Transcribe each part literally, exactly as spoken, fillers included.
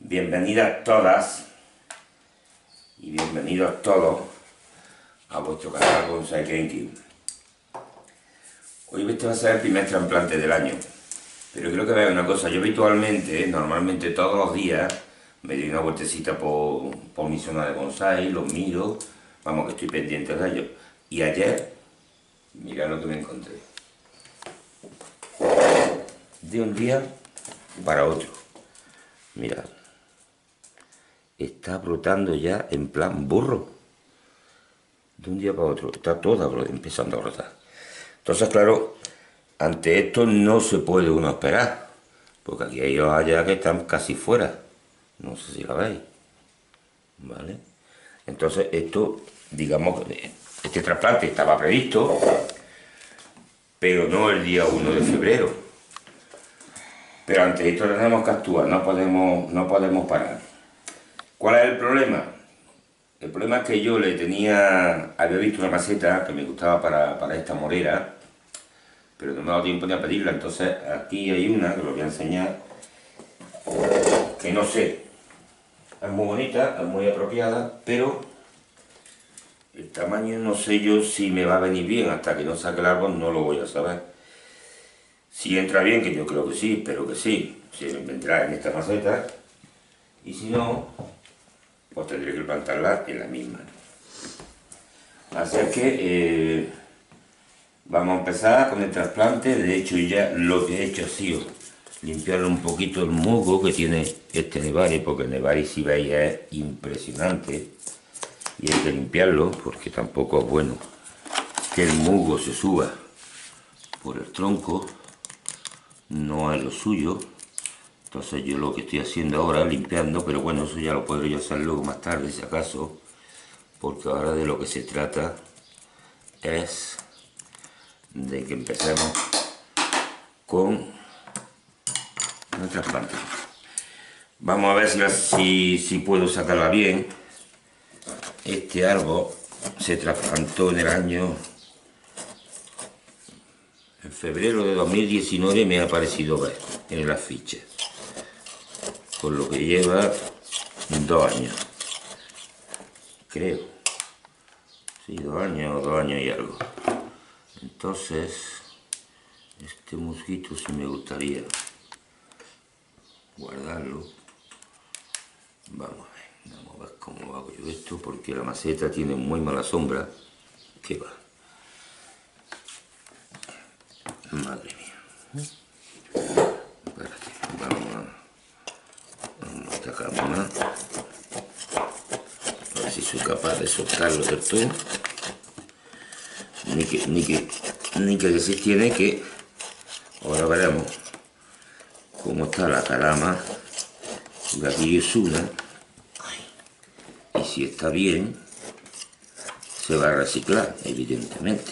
Bienvenidas todas y bienvenidos todos a vuestro canal Bonsai Kenkyu. Hoy este va a ser el primer trasplante del año, pero quiero que veáis una cosa. Yo habitualmente, normalmente todos los días, me doy una vueltecita por, por mi zona de bonsai, los miro, vamos que estoy pendiente de ellos. Y ayer, mirad lo que me encontré. De un día para otro, mirad. Está brotando ya en plan burro. De un día para otro, está toda empezando a brotar. Entonces, claro, ante esto no se puede uno esperar, porque aquí hay hojas ya que están casi fuera. No sé si la veis. ¿Vale? Entonces, esto, digamos, este trasplante estaba previsto, pero no el día uno de febrero. Pero ante esto tenemos que actuar, no podemos, no podemos parar. ¿Cuál es el problema? El problema es que yo le tenía, había visto una maceta que me gustaba para, para esta morera, pero no me ha dado tiempo ni a pedirla. Entonces aquí hay una que os voy a enseñar, que no sé, es muy bonita, es muy apropiada, pero el tamaño no sé yo si me va a venir bien. Hasta que no saque el árbol no lo voy a saber. Si entra bien, que yo creo que sí, espero que sí, si vendrá en esta maceta, y si no, pues tendré que plantarla en la misma. Así que eh, vamos a empezar con el trasplante. De hecho, ya lo que he hecho ha sido limpiarle un poquito el musgo que tiene este Nevari, porque el Nevari, si veis, es impresionante y hay que limpiarlo, porque tampoco es bueno que el musgo se suba por el tronco, no es lo suyo. Entonces yo lo que estoy haciendo ahora, limpiando, pero bueno, eso ya lo podré yo hacer luego más tarde, si acaso, porque ahora de lo que se trata es de que empecemos con el trasplante. Vamos a ver si, si, si puedo sacarla bien. Este árbol se trasplantó en el año... En febrero de dos mil diecinueve me ha parecido ver en las fichas. Por lo que lleva dos años, creo. Sí, dos años, dos años y algo. Entonces, este musguito sí me gustaría guardarlo. Vamos a ver, vamos a ver cómo hago yo esto, porque la maceta tiene muy mala sombra. ¿Qué va? Madre mía. Espérate, vamos a... Esta cámara, a ver si soy capaz de soltarlo del todo. Ni que, ni que, ni que se tiene que. Ahora veremos cómo está la carama de aquí es una, y si está bien se va a reciclar, evidentemente.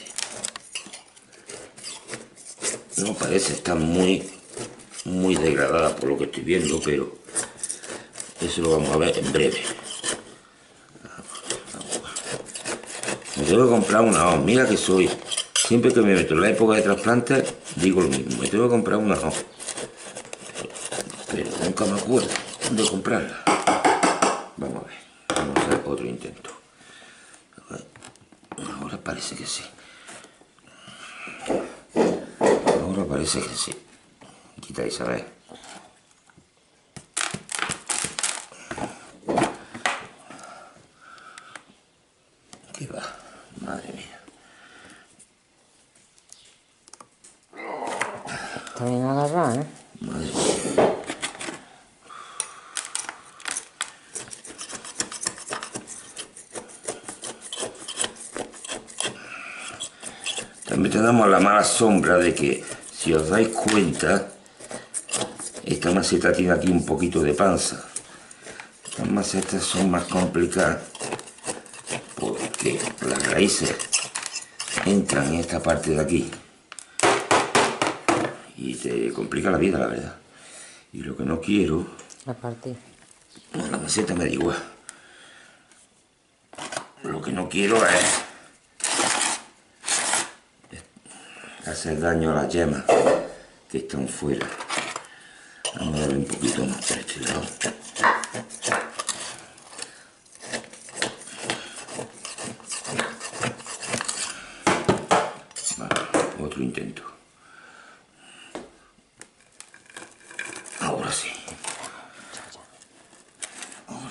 No parece estar muy muy degradada por lo que estoy viendo, pero eso lo vamos a ver en breve. Me tengo que comprar una hoja. Mira que soy. Siempre que me meto en la época de trasplantes, digo lo mismo. Me tengo que comprar una hoja. Pero nunca me acuerdo de comprarla. Vamos a ver. Vamos a hacer otro intento. Ahora parece que sí. Ahora parece que sí. Quitáis a ver. ¿Qué va? Madre mía. Está bien agarrado, ¿eh? Madre mía. También tenemos la mala sombra de que, si os dais cuenta, esta maceta tiene aquí un poquito de panza. Estas macetas son más complicadas porque las raíces entran en esta parte de aquí y te complica la vida, la verdad. Y lo que no quiero... La partí. No, la maceta me da igual. Lo que no quiero es hacer daño a las yemas que están fuera. Vamos a darle un poquito más para este lado.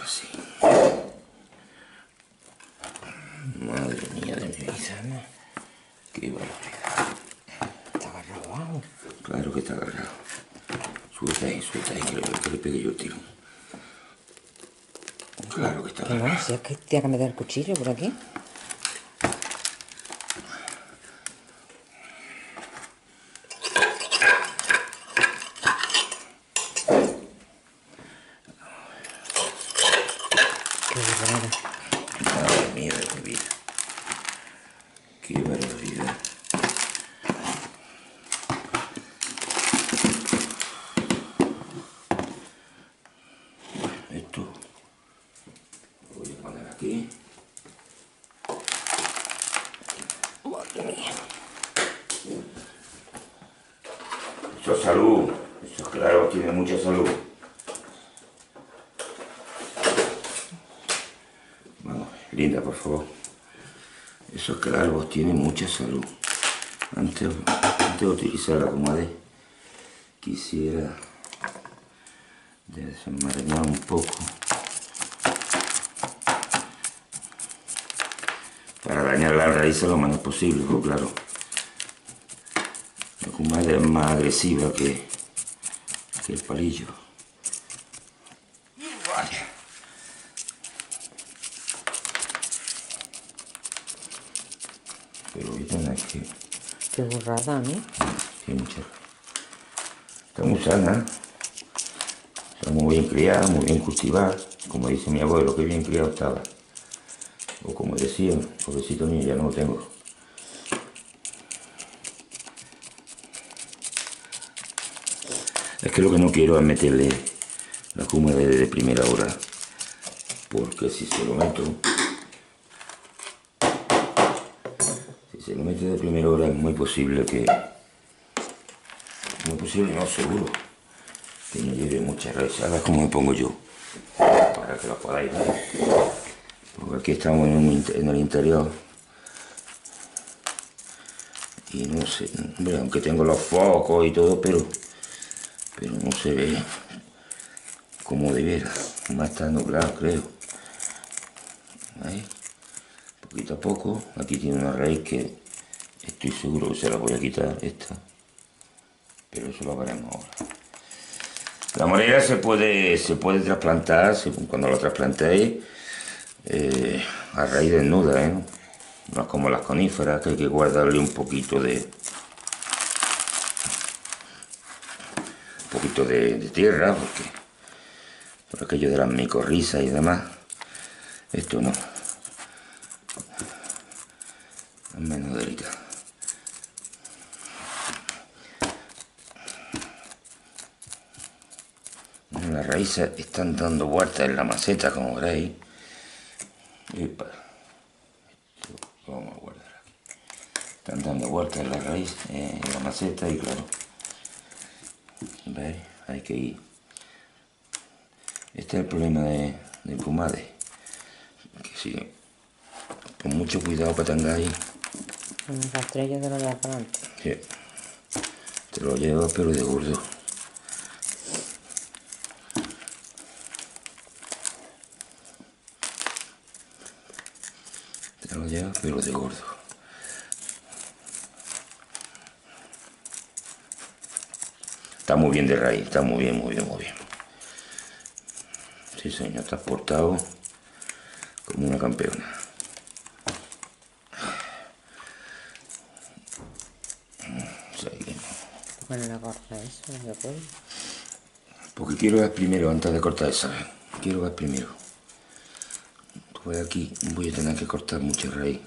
Así. Madre mía de mi vida, ¿no? Qué barbaridad. Está agarrado abajo. Claro que está agarrado. Suelta ahí, suelta ahí, que le, que le pegue yo el tiro. Claro que está Que agarrado. no, si es que tiene que meter el cuchillo por aquí. Qué barbaridad. Madre mía de mi vida. Qué barbaridad. Esto lo voy a poner aquí. Madre mía. Eso es salud. Eso es claro, tiene mucha salud. Vamos, Linda, por favor. Esos clavos tienen mucha salud. Antes, antes de utilizar la pomade, quisiera desenmarañar un poco para dañar la raíz lo menos posible, porque claro, la pomade es más agresiva que, que el palillo. Vaya. Pero voy a tener que... Qué burrada, ¿no? Sí, mucha. Está muy sana. Está muy bien criada, muy bien cultivada. Como dice mi abuelo, que bien criado estaba. O como decía, pobrecito mío, ya no lo tengo. Es que lo que no quiero es meterle la cuma de, de primera hora. Porque si se lo meto... Si se lo mete de primera hora es muy posible que... Muy posible, no, seguro. Que me lleve muchas raizadas como me pongo yo. Para que lo podáis ver. Porque aquí estamos en, un, en el interior. Y no sé, hombre, aunque tengo los focos y todo, pero... Pero no se ve como debiera. Más está nublado, creo. Ahí. Poquito a poco. Aquí tiene una raíz que estoy seguro que se la voy a quitar, esta. Pero eso lo veremos ahora. La morera se puede, se puede trasplantar, cuando la trasplantéis, eh, a raíz desnuda, ¿eh? No es como las coníferas, que hay que guardarle un poquito de... Un poquito de, de tierra, porque... Por aquello de las micorrizas y demás. Esto no. Es menos delicado. Las raíces están dando vueltas en la maceta, como veréis. Epa. Esto lo vamos a guardar aquí. Están dando vueltas en la raíz, eh, en la maceta, y claro, ¿veis? Hay que ir. Este es el problema de, de pomade. Que si con mucho cuidado que tengáis. Un rastrillo de lo de para adelante. Sí. Te lo llevas pero de gordo. Te lo llevas pero de gordo. Está muy bien de raíz, está muy bien, muy bien, muy bien. Sí, señor, está portado como una campeona. Seguimos. Bueno, la corta eso, ¿no puedo? Porque quiero ver primero, antes de cortar esa. Quiero ver primero. Pues aquí voy a tener que cortar mucha raíz.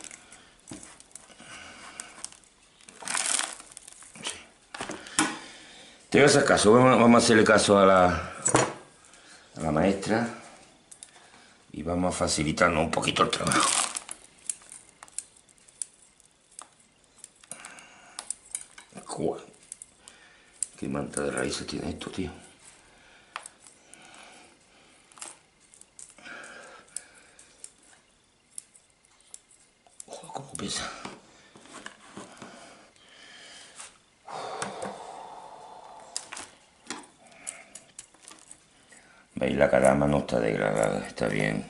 Sí. Te voy a hacer caso, vamos, vamos a hacerle caso a la, a la maestra y vamos a facilitarnos un poquito el trabajo. Joder, qué manta de raíces tiene esto, tío. Joder, cómo pesa. ¿Veis? La carama no está degradada, está bien.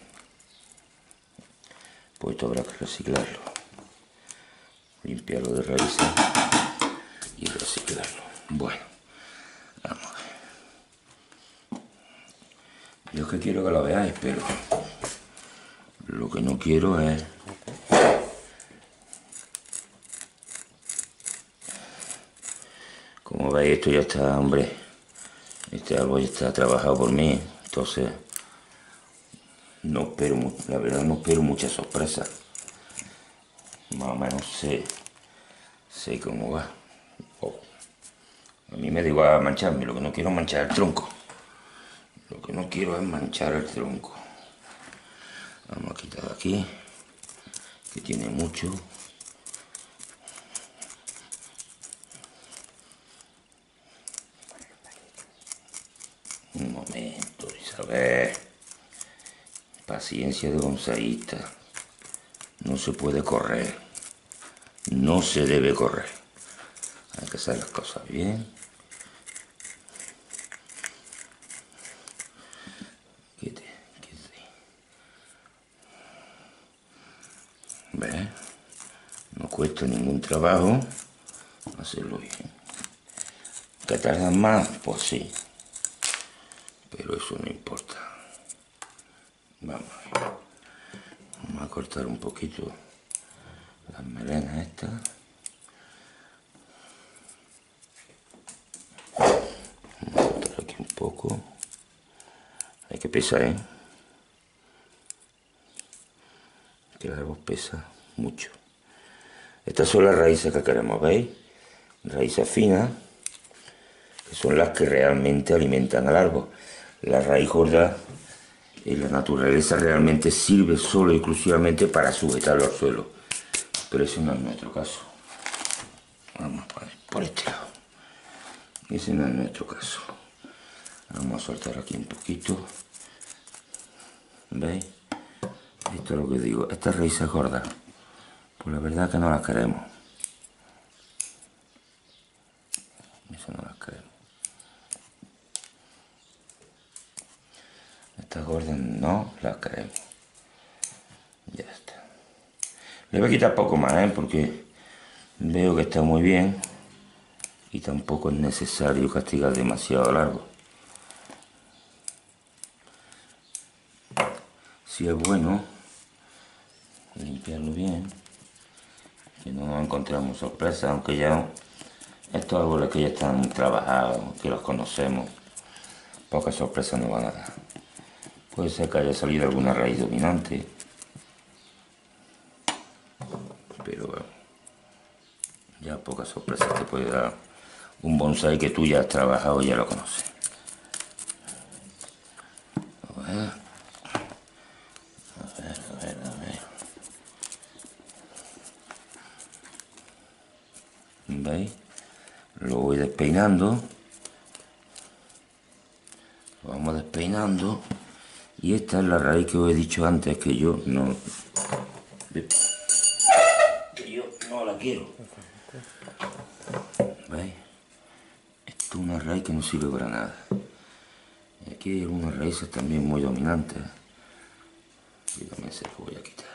Pues esto habrá que reciclarlo. Limpiarlo de raíces y reciclarlo. Bueno, vamos a ver. Yo es que quiero que lo veáis, pero lo que no quiero es... Como veis, esto ya está, hombre, este árbol ya está trabajado por mí, entonces no espero, la verdad no espero muchas sorpresas. Más o menos sé, sé cómo va. Oh. A mí me da igual mancharme, lo que no quiero es manchar el tronco. Lo que no quiero es manchar el tronco. Vamos a quitar aquí, que tiene mucho. Un momento, Isabel. Paciencia de bonsaísta. No se puede correr. No se debe correr. Hay que hacer las cosas bien. Quite, quite. ¿Ves? No cuesta ningún trabajo hacerlo bien. ¿Que tardan más? Pues sí. Pero eso no importa. Vamos a ver. Vamos a cortar un poquito las melenas estas. Vamos a cortar aquí un poco. Hay que pesar, ¿eh? Que el árbol pesa mucho. Estas son las raíces que queremos, ¿veis? Raíces finas, que son las que realmente alimentan al árbol. La raíz gorda en la naturaleza realmente sirve solo y exclusivamente para sujetarlo al suelo. Pero ese no es nuestro caso. Vamos a poner por este lado. Ese no es nuestro caso. Vamos a soltar aquí un poquito. ¿Veis? Esto es lo que digo. Estas raíces gordas, pues la verdad que no las queremos. Eso no las queremos. Estas gordas no las queremos. Ya está. Le voy a quitar poco más, ¿eh? Porque veo que está muy bien y tampoco es necesario castigar demasiado largo. Si es bueno limpiarlo bien, que no nos encontramos sorpresas, aunque ya estos árboles que ya están trabajados, que los conocemos, pocas sorpresas nos van a dar. Puede ser que haya salido alguna raíz dominante, pero bueno, ya pocas sorpresas te puede dar un bonsái que tú ya has trabajado y ya lo conoces. A ver, a ver, a ver, a ver. ¿Veis? Lo voy despeinando. Lo vamos despeinando. Y esta es la raíz que os he dicho antes, que yo no... que yo no la quiero. ¿Veis? Esto es una raíz que no sirve para nada. Y aquí hay algunas raíces también muy dominantes. Y también se las voy a quitar.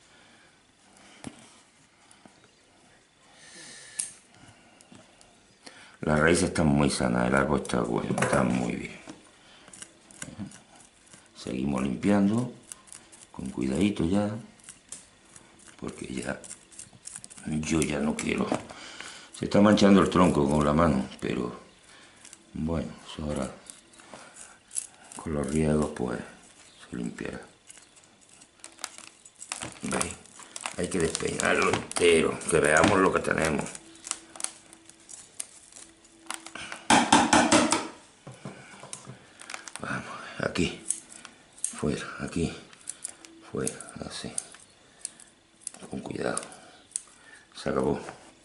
Las raíces están muy sanas, el árbol está bueno, está muy bien. Seguimos limpiando, con cuidadito ya, porque ya, yo ya no quiero. Se está manchando el tronco con la mano, pero bueno, eso ahora con los riegos pues se limpiará. ¿Veis? Hay que despeinarlo entero, que veamos lo que tenemos. Vamos, aquí, fuera, aquí, fuera, así. Con cuidado. Se acabó.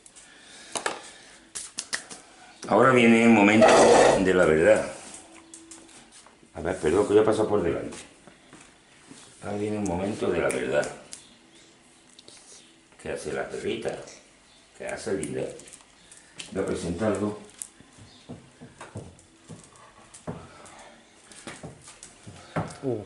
Ahora viene el momento de la verdad. A ver, perdón que yo he pasado por delante. Ahora viene el momento de la verdad. ¿Qué hace la perrita? ¿Qué hace Linda? Voy a presentarlo. Uh.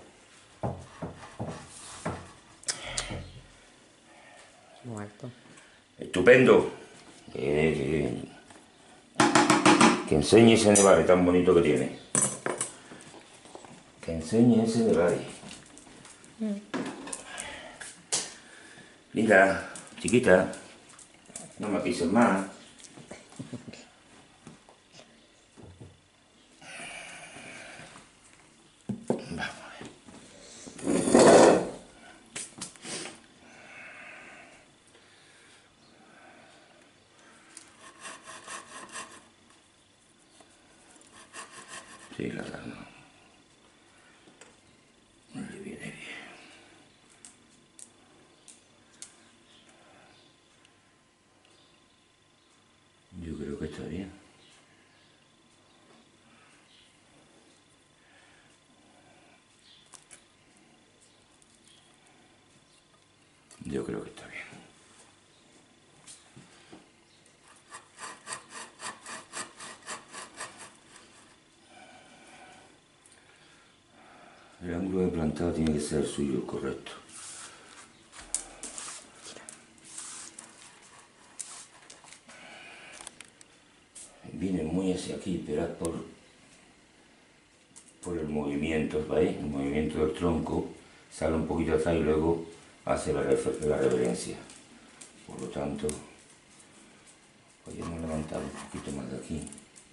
Muerto. Estupendo. Que, que, que enseñe ese nevare tan bonito que tiene. Que enseñe ese nevare. Mm. Mira, chiquita, no me pises más. Sí, la calma. Le viene bien. Yo creo que está bien. Yo creo que está bien. El ángulo de plantado tiene que ser el suyo, correcto. Viene muy hacia aquí, esperad por, por el movimiento, ¿veis? El movimiento del tronco sale un poquito atrás y luego hace la, la reverencia. Por lo tanto, podemos levantar un poquito más de aquí.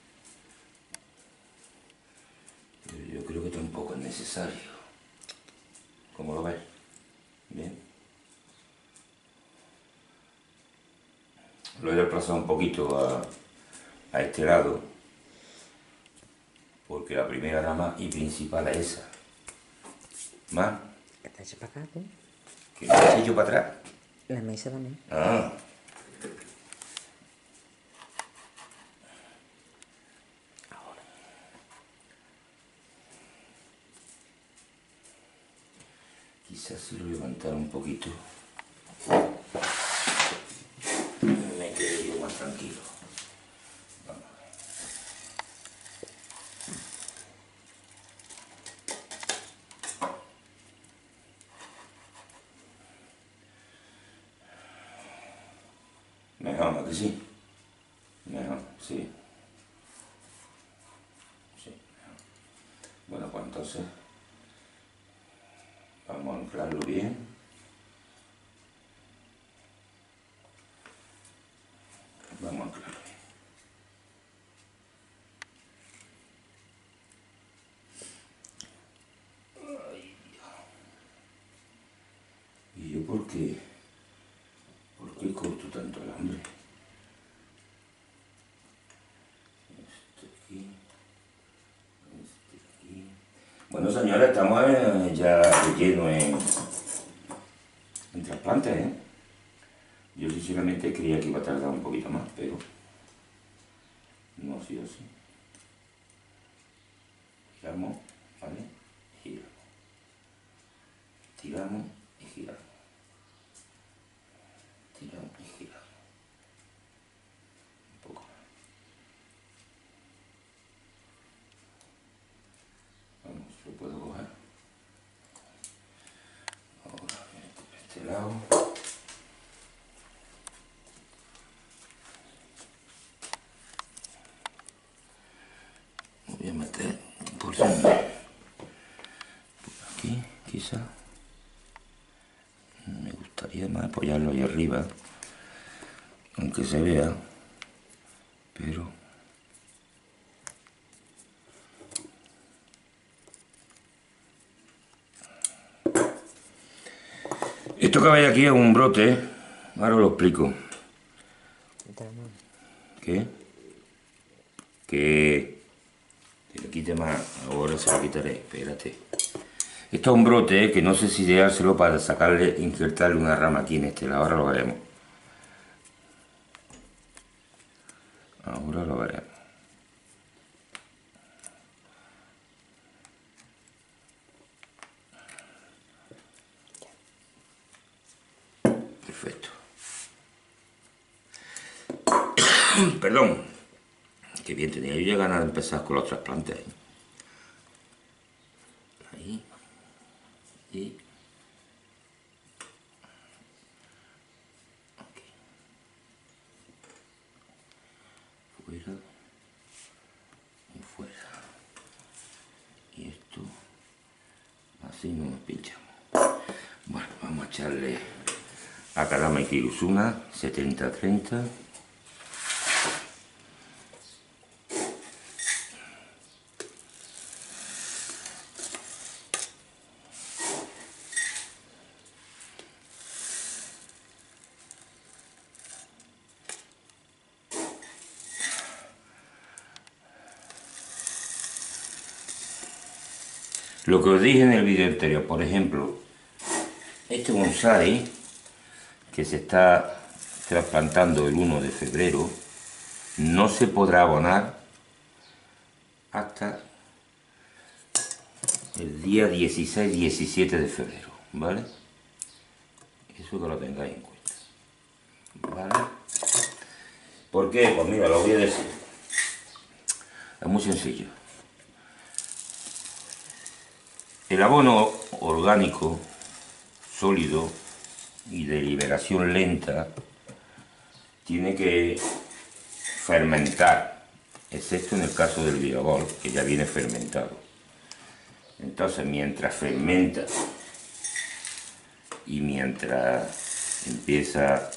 Pero yo creo que tampoco es necesario. ¿Cómo lo ves? Bien. Lo he desplazado un poquito a, a este lado, porque la primera rama y principal es esa. ¿Más? ¿Qué te has hecho para acá, tú? ¿Qué me has hecho para atrás? La mesa también. Ah. Ahora. Quizás si lo levantara un poquito, me quedaría más tranquilo. Vamos a ver. Mejor, ¿no que sí? Mejor, sí. Sí, mejor. Bueno, pues entonces vamos a anclarlo bien. Vamos a anclarlo bien. Ay, Dios. ¿Y yo por qué? ¿Por qué corto tanto el hambre? Este aquí. Este aquí. Bueno, señores, estamos eh, ya lleno en, en trasplantes, ¿eh? Yo sinceramente creía que iba a tardar un poquito más, pero no ha sido así. Giramos, ¿vale? Giramos. Tiramos y giramos. Tiramos y giramos. Un poco más. Vamos, lo puedo coger. Ahora, por este lado. Voy a meter por aquí, quizá. Me gustaría más apoyarlo ahí arriba, aunque se vea, pero esto que veis aquí es un brote, ahora os lo explico. ¿Qué? Que te lo quite más, ahora se lo quitaré, espérate. Esto es un brote que no sé si dejárselo para sacarle, insertarle una rama aquí en este lado, ahora lo veremos. Ahora lo veremos. Perfecto. Perdón. Qué bien, tenía yo ya ganas de empezar con los trasplantes. Ahí. y aquí, fuera y fuera, y esto así no nos pinchamos. Bueno, vamos a echarle a Akadama Kirusuna setenta treinta. Lo que os dije en el vídeo anterior, por ejemplo, este bonsái que se está trasplantando el uno de febrero no se podrá abonar hasta el día dieciséis diecisiete de febrero, ¿vale? Eso que lo tengáis en cuenta, ¿vale? ¿Por qué? Pues mira, lo voy a decir. Es muy sencillo. El abono orgánico, sólido y de liberación lenta tiene que fermentar, excepto en el caso del Viragol, que ya viene fermentado. Entonces, mientras fermenta y mientras empieza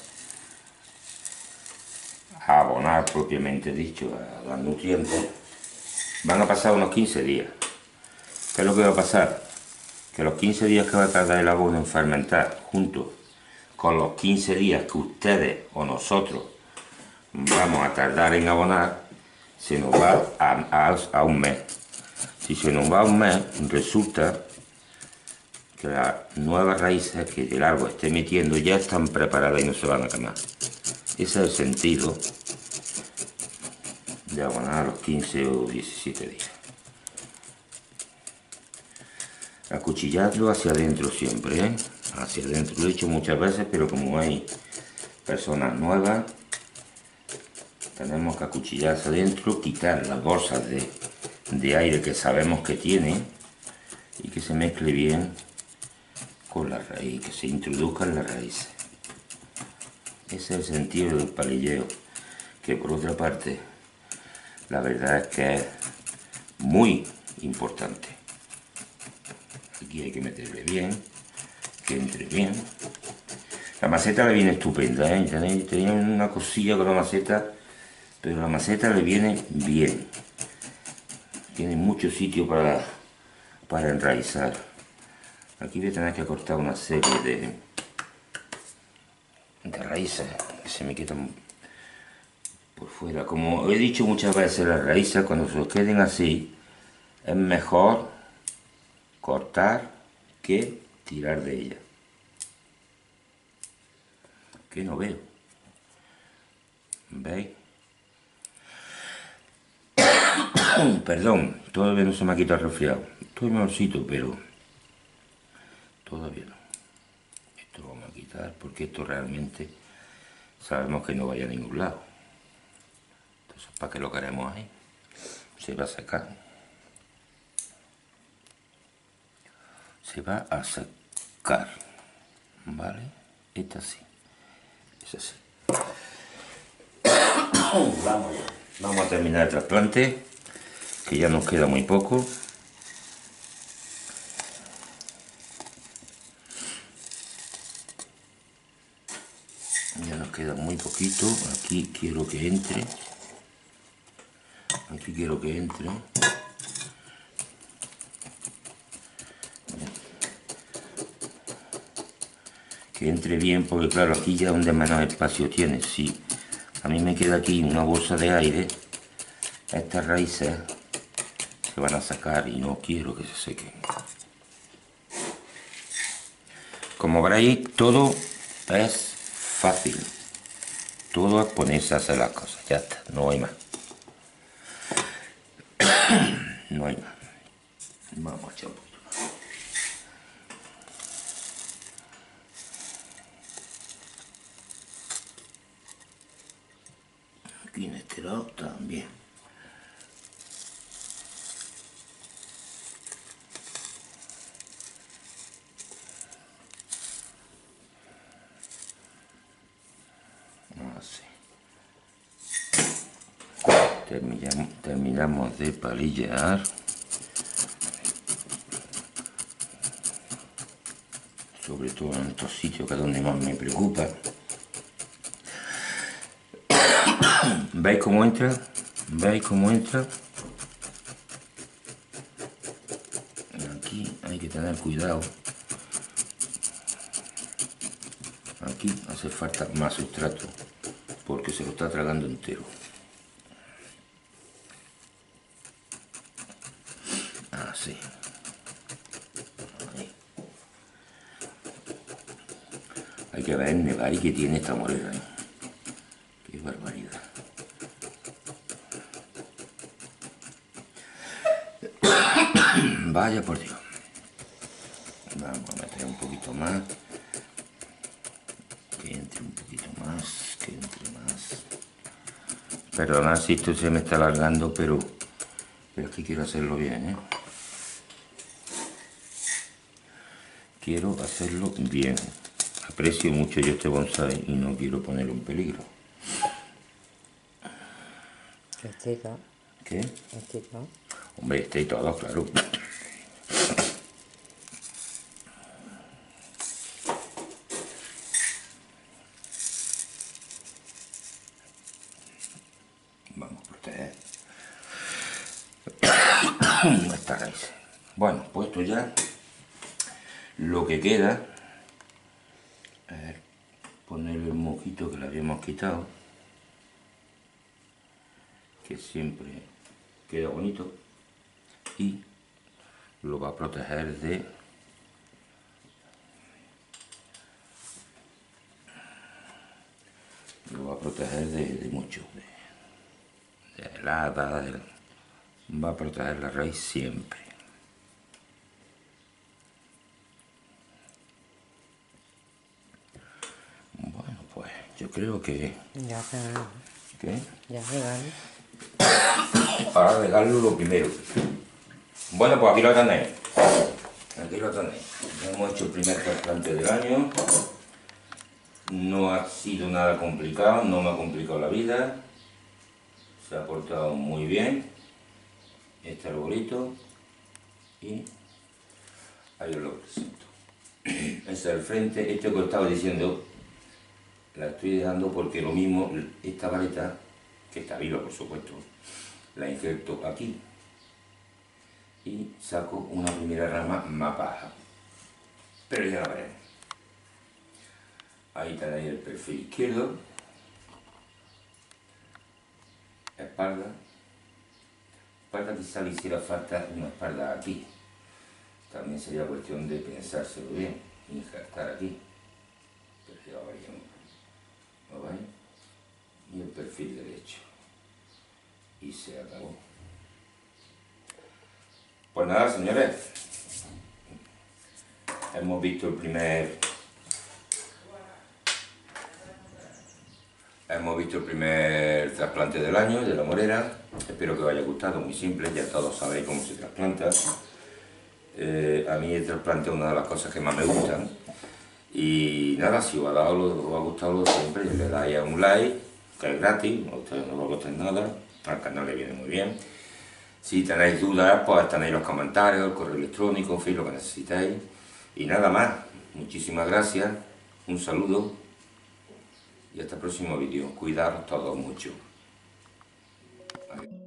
a abonar propiamente dicho, a dar nutrientes, van a pasar unos quince días. ¿Qué es lo que va a pasar? Que los quince días que va a tardar el abono en fermentar, junto con los quince días que ustedes o nosotros vamos a tardar en abonar, se nos va a, a, a un mes. Si se nos va a un mes, resulta que las nuevas raíces que el árbol esté metiendo ya están preparadas y no se van a quemar. Ese es el sentido de abonar a los quince o diecisiete días. Acuchillando hacia adentro siempre, ¿eh? Hacia adentro. Lo he dicho muchas veces, pero como hay personas nuevas, tenemos que acuchillar hacia adentro, quitar las bolsas de, de aire que sabemos que tiene y que se mezcle bien con la raíz, que se introduzca en la raíz. Ese es el sentido del palilleo, que por otra parte, la verdad es que es muy importante. Aquí hay que meterle bien, que entre bien. La maceta le viene estupenda, ¿eh? Tenéis, tenía una cosilla con la maceta, pero la maceta le viene bien. Tiene mucho sitio para, para enraizar. Aquí voy a tener que cortar una serie de, de raíces que se me quedan por fuera. Como he dicho muchas veces, las raíces cuando se os queden así, es mejor cortar que tirar de ellas. Que no veo. ¿Veis? Perdón, todavía no se me ha quitado el resfriado. Estoy mejorcito, pero todavía no. Esto lo vamos a quitar porque esto realmente sabemos que no vaya a ningún lado. Entonces, ¿para qué lo queremos ahí? Se va a secar. Se va a secar. ¿Vale? Esta sí. Es así. Vamos ya. Vamos a terminar el trasplante, que ya nos queda muy poco. Ya nos queda muy poquito. Aquí quiero que entre. Aquí quiero que entre. Que entre bien, porque claro, aquí ya donde menos espacio tiene. Si a mí me queda aquí una bolsa de aire, estas raíces se van a sacar y no quiero que se sequen. Como veréis, todo es fácil. Todo es ponerse a hacer las cosas. Ya está, no hay más. No hay más. Vamos a echar un poquito más. Aquí en este lado también. terminamos, terminamos de palillear. Sobre todo en estos sitios que es donde más me preocupa. ¿Veis cómo entra? ¿Veis cómo entra? Aquí hay que tener cuidado. Aquí hace falta más sustrato porque se lo está tragando entero. Así. Ahí. Hay que ver el nevari que tiene esta morera, ¿eh? Qué barbaridad. Vaya por Dios. Vamos a meter un poquito más. Que entre un poquito más. Que entre más. Perdonad si esto se me está alargando, pero, pero es que quiero hacerlo bien, ¿eh? Quiero hacerlo bien. Aprecio mucho yo este bonsai y no quiero ponerlo en peligro. Estica. ¿Qué? Estica. Hombre, este y todo, claro. Vamos a proteger esta raíz. Bueno, puesto ya, lo que queda es ponerle el mojito que le habíamos quitado, que siempre queda bonito, y lo va a proteger de lo va a proteger de, de mucho, de, de helada, de, va a proteger la raíz siempre. Bueno, pues yo creo que... Ya regarlo. ¿Qué? Ya regarlo. Para regarlo lo primero. Bueno, pues aquí lo tenéis. Aquí lo tenéis. Hemos hecho el primer trasplante del año. No ha sido nada complicado, no me ha complicado la vida. Se ha portado muy bien este arbolito y ahí os lo presento. Este es el frente, esto que os estaba diciendo, la estoy dejando porque lo mismo, esta vareta, que está viva por supuesto, la injerto aquí y saco una primera rama más baja, pero ya la veremos. Ahí tenéis el perfil izquierdo, espalda, espalda quizá le hiciera falta una espalda aquí, también sería cuestión de pensárselo bien, injertar aquí, pero ya lo veríamos, ¿lo veis? Y el perfil derecho, y se acabó. Pues nada, señores, hemos visto el primer hemos visto el primer trasplante del año de la morera. Espero que os haya gustado, muy simple, ya todos sabéis cómo se trasplanta. Eh, a mí el trasplante es una de las cosas que más me gustan. Y nada, si os ha, dado, os ha gustado lo de siempre, le dais a un like, que es gratis, a ustedes no os va a costar nada, al canal le viene muy bien. Si tenéis dudas, pues tenéis los comentarios, el correo electrónico, en fin, lo que necesitéis. Y nada más, muchísimas gracias, un saludo y hasta el próximo vídeo. Cuidaros todos mucho. Adiós.